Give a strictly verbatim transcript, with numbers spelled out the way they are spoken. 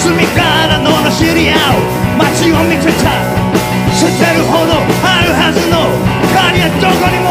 隅から罵り合う街を見てた。捨てるほどあるはずの鍵はどこにも